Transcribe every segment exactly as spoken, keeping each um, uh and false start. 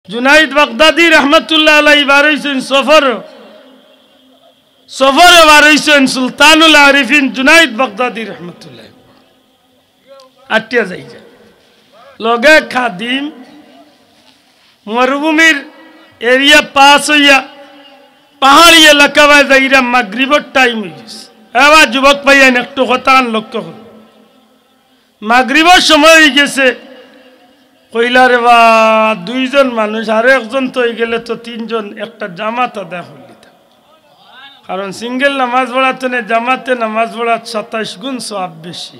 जुनाइद Baghdadi रहमतुल्लाह अलैहि बारइसन सफर सफर बारइसन सुल्तानुल आरिफिन जुनाइद Baghdadi रहमतुल्लाह आटिया जाई लगे खादिम मरुभूमिर एरिया पास হইয়া পাহাড়ি এলাকায় যাইরা মাগরিবের টাইম হইছে এবার যুবক ভাইয়ান একটু কথা লক্ষ্য করুন মাগরিবের সময় হয়ে গেছে কইলা রে বা দুইজন মানুষ আর একজন তো হয়ে গেলে তো তিনজন একটা জামাত আদায় হইল কারণ সিঙ্গেল নামাজ পড়াতে না জামাতে নামাজ পড়া সাতাইশ গুণ সওয়াব বেশি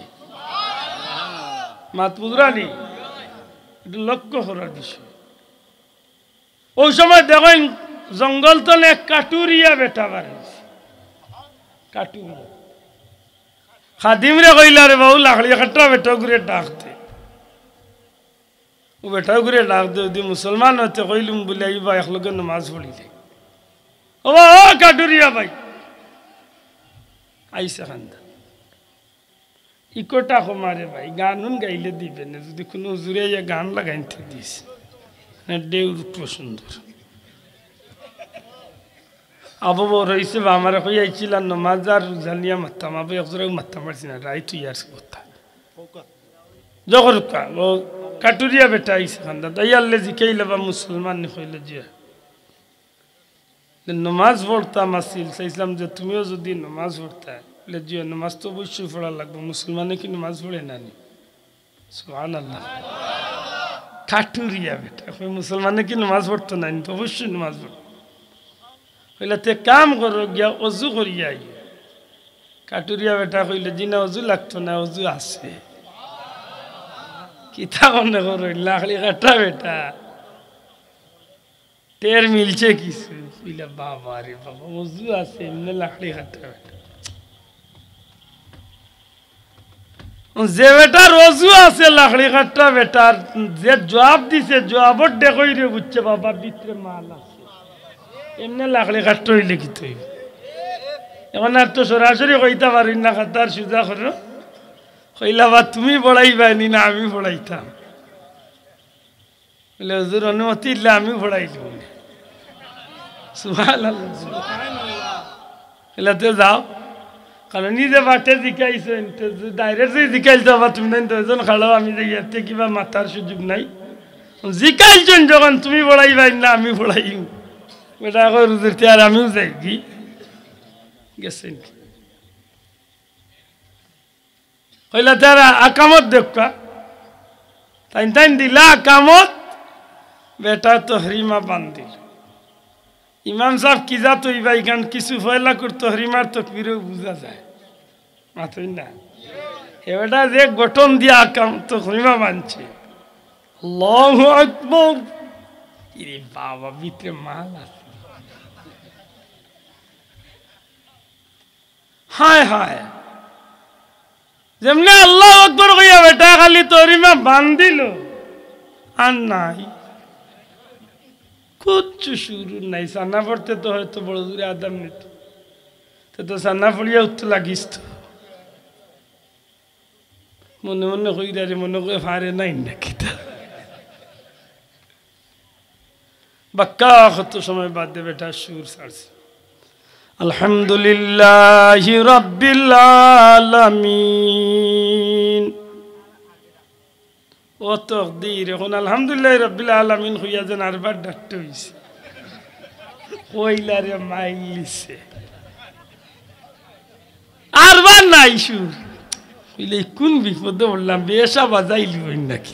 মাত বুঝরানি এটা লক্ষ্য করার বিষয় ওই সময় দেখেন জঙ্গল তলে কাটুরিয়া বেটা বাড়িছে কাটুরিয়া খাদিম রে কইলা রে বাবু লাখড়ি কাটা বেটা ঘুরে ডাকতে ও বেটা ঘুরে ডাক দে দি মুসলমান হতে কইলুম বলে আইবা এক লগে নামাজ পড়িলে ও ও কাটুরিয়া ভাই আইসা খান্দা ইকোটা কমারে ভাই গানুন গাইলে দিবে না যদি কোনো জুড়ে গান লাগাইতে দিস না দেউর সুন্দর আবু রইছে আমার কই আইছিল নামাজ আর জানিয়া মাতাম আবু একজোরে মাতাম পারছি না রাইট ইয়ার কথা জগর কা ও কাটুরিয়া বেটা আইছে খান্দা দয়াল্লে জিকাইলে বা মুসলমান নি কইলে জিয়া নামাজ পড়তা মাসিল ইসলাম যে তুমিও যদি নামাজ পড়তা বলে জিয়া নামাজ তো অবশ্যই পড়া লাগবে মুসলমানে কি নামাজ পড়ে না নি সুবহানাল্লাহ কাটুরিয়া বেটা কই মুসলমানে কি নামাজ পড়তো না তো অবশ্যই নামাজ পড়তো কইলা তে কাম করো গিয়া অজু করিয়া আই কাটুরিয়া বেটা কইলে জিনা অজু লাগতো না অজু আছে কিতা মনে করো লাখড়ি কাটা বেটা টের মিলছে কিছু কইলা বাবা রে বাবা অজু আছে এমনি লাখড়ি কাটা বেটা যে বেটার অজু আছে লাখড়ি কাটা বেটার যে জবাব দিছে জবাবর দেখই রে বুঝছে বাবা ভিতরে মাল আছে এমনি লাখড়ি কাটতে হইলে কি তুই এখন আর তো সরাসরি কইতে পারি না খাতার সুজা করো কইলা বা তুমি পড়াইবানি না আমি পড়াইতাম বলে হুজুর অনুমতি দিলে আমি পড়াইব সুবহানাল্লাহ এলা তো যাও কারণ নিজে বাটে জিকাইছেন ডাইরেক্ট যদি জিকাইতে বা তুমি তো এজন খাড়াও আমি যে ইয়াতে কিবা মাথার সুযোগ নাই জিকাইছেন যখন তুমি পড়াইবাই না আমি পড়াইম বেটা কই হুজুর তে আর আমিও যাই কি গেছেন কইলা তারা আকামত দেখা তাই তাই দিলা আকামত বেটা তো হরিমা বান্দিল ইমাম সাহেব কি যা তো ইবাই গান কিছু ফয়লা করতো হরিমার তো পিরেও বুঝা যায় মাথই না এবারটা যে গঠন দিয়া আকাম তো হরিমা বানছে আল্লাহু আকবার ইরে বাবা ভিতরে মাল আছে হায় হায় যেমনি আল্লাহু আকবার কইয়া বেটা খালি তরিমা বান্ধিল আর নাই কিচ্ছু শুরু নাই সান্না পড়তে তো হয়তো বড় দূরে আদাম নিত তো তো সান্না পড়িয়া উঠতে লাগিস তো মনে মনে কইরা রে মনে করে ফারে নাই নাকি তা বাক্কা কত সময় বাদ দে বেটা সুর ছাড়ছে আলহামদুলিল্লাহি রাব্বিল আলামিন ও তকদির এখন আলহামদুলিল্লাহি রাব্বিল আলামিন হইয়া যেন আরবার ডাকতে হইছে কইলা রে মাইলিছে আরবার নাই সুর কইলে কোন বিপদে বললাম বেশা বাজাইলি হই নাকি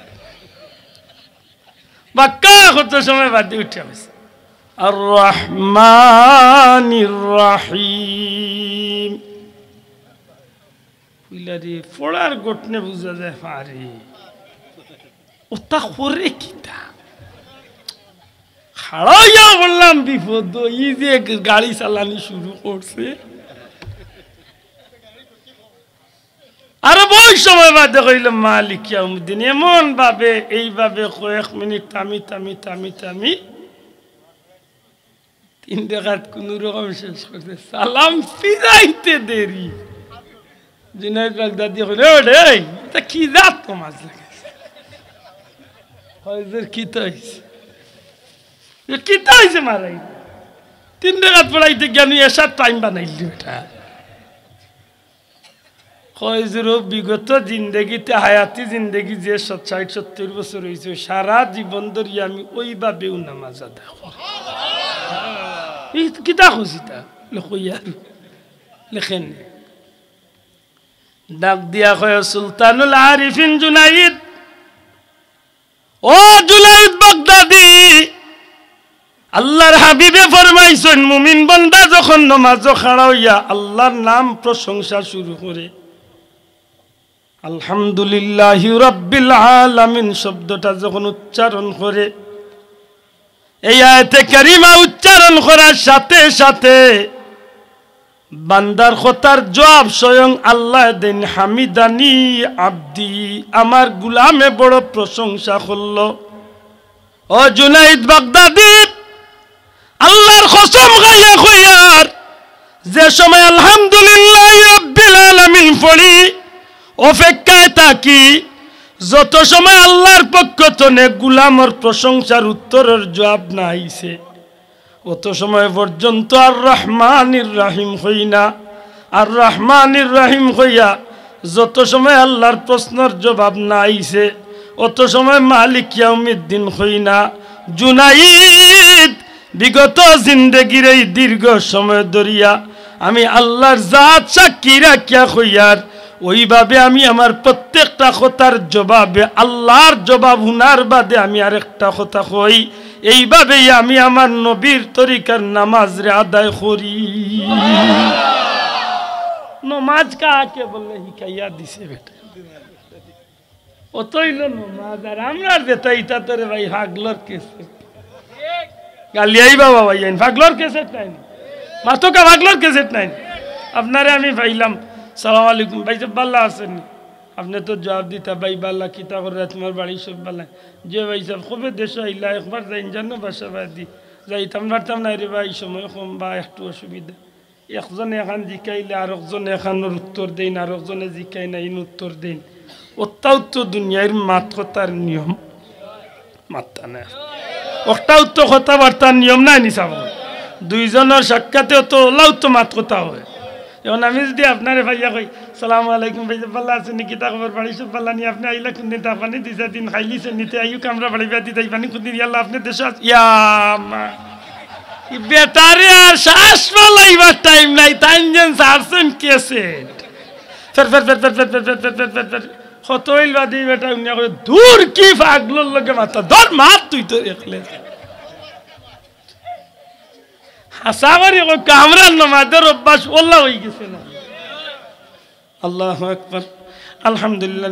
বাক্কা কত সময় বাদে উঠে গেছে আর রহমানির রহিম কইলা রে ফড়ার গঠনে বুঝা যায় পারে ওটা করে কিতা খাড়াইয়া বললাম বিপদ ই যে গাড়ি চালানি শুরু করছে আর বহু সময় বাদে কইল মালিক ইয়াউমিদ্দিন এমন ভাবে এইভাবে কয়েক মিনিট থামি থামি থামি থামি তিন দেখাত কোন রকম শেষ করছে সালাম ফিরাইতে দেরি জুনাইদ বাগদাদি কইল ওরে তা কি জাত তোমাজ লাগে হয়তো কি তো কিতা হয়েছে মারাই তিন রেখাত পড়াইতে জ্ঞানী এসার টাইম বানাইলি বেটা বিগত জিন্দগিতে হায়াতি জিন্দগি যে ষাট সত্তর বছর হয়েছে সারা জীবন ধরি আমি ওইভাবেও নামাজ আদা করি কিতা খুশিতা লইয়ার লেখেন ডাক দিয়া কয় সুলতানুল আরিফিন জুনাইদ ও জুনাইদ বাগদাদি আল্লাহর হাবিবে ফরমাইছেন মুমিন বান্দা যখন নামাজ খাড়া হইয়া আল্লাহর নাম প্রশংসা শুরু করে আলহামদুলিল্লাহি রাব্বিল আলামিন শব্দটা যখন উচ্চারণ করে এই আয়াতে কারিমা উচ্চারণ করার সাথে সাথে বান্দার কথার জবাব স্বয়ং আল্লাহ দেন হামিদানি আব্দি আমার গোলামে বড় প্রশংসা করলো ও জুনাইদ বাগদাদি আল্লাহর কসম খাইয়া কইয়ার যে সময় আলহামদুলিল্লাহি রাব্বিল আলামিন পড়ি অপেক্ষায় থাকি যত সময় আল্লাহর পক্ষ থেকে গোলামর প্রশংসার উত্তরের জবাব না আইছে অত সময় পর্যন্ত আর রহমানির রহিম হই না আর রহমানির রহিম হইয়া যত সময় আল্লাহর প্রশ্নের জবাব না আইছে অত সময় মালিক ইয়াউমিদ্দিন হই না জুনাইদ বিগত জিন্দেগির এই দীর্ঘ সময় ধরিয়া আমি আল্লাহর জাত সাক্ষী রাখিয়া হইয়ার ওইভাবে আমি আমার প্রত্যেকটা কথার জবাবে আল্লাহর জবাব হুনার বাদে আমি আরেকটা কথা কই এইভাবেই আমি আমার নবীর তরিকার নামাজ রে আদায় করি নমাজ কাকে বলে হিকাইয়া দিছে বেটা অতই নমাজ আর আমরা যেটা ইটা তোরে ভাই হাগলর কেসে গালিয়াই বাবা ভাই ফাগলর কেসেট নাই মাতো কা ফাগলর কেসেট নাই আপনারে আমি পাইলাম সালাম আলাইকুম ভাই সব ভালো আছেন আপনি তো জবাব দিতা ভাই বাল্লা কিতা করে তোমার বাড়ি সব বালা যে ভাই সব খুবই দেশ আইলা একবার যাই জানো বাসা বাদি যাইতাম পারতাম না রে ভাই সময় কম বা একটু অসুবিধা একজনে এখান জিকাইলে আর একজনে এখানোর উত্তর দেন আর একজনে জিকাই না ইন উত্তর দেন ওটাও তো দুনিয়ার মাত কথার নিয়ম মাত্তা না ওটাও তো কথাবার্তার নিয়ম নাই নিসাব দুইজনের সাক্ষাতে তো ওলাও তো মাত কথা হয় এখন আমি যদি আপনারে ভাইয়া কই সালাম আলাইকুম ভাই ভালো আছেন নাকি তা খবর বাড়ি সব ভালো নি আপনি আইলা কোন দিন তাপানি দুই চার দিন খাইলিছেন নিতে আইউ কামরা বাড়ি বাদি তাই পানি কোন দিন ইয়াল্লা আপনি দেশে ইয়া মা বেটারে আর শ্বাস ফলাইবার টাইম নাই তাই যেন সারছেন কেসে ফের ফের ফের ফের ফের ফের ফের ফের ফের ফের ফের কতইল বাদি বেটা উনিয়া করে দূর কি পাগলোর লগে মাথা ধর মাত তুই তো একলে হাসাবারি কো কামরার নামাজের অভ্যাস ওল্লা হয়ে গেছে না আল্লাহু আকবার আলহামদুলিল্লাহ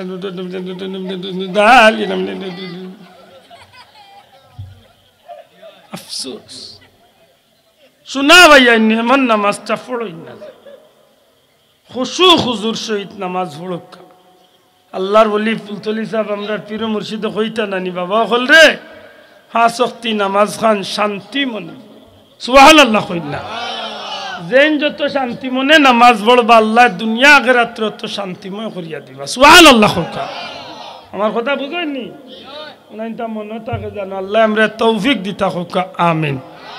আফসোস শোনা ভাইয়া এমন নামাজটা পড়ই না খুশু খুজুর সহিত নামাজ পড়ক আল্লাহর ওলি ফুলতলি সাহেব আমরা পীর মুর্শিদ হইতা নানি বাবা হল রে হা শক্তি নামাজ খান শান্তি মনে সুবহানাল্লাহ কইলা যেন যত শান্তি মনে নামাজ পড়বা আল্লাহ দুনিয়া আখিরাত তত শান্তিময় করিয়া দিবা সুবহানাল্লাহ কইতা আমার কথা বুঝেননি ওনাইটা মনে থাকে জানো আল্লাহ আমরা তৌফিক দিতা হোক আমিন।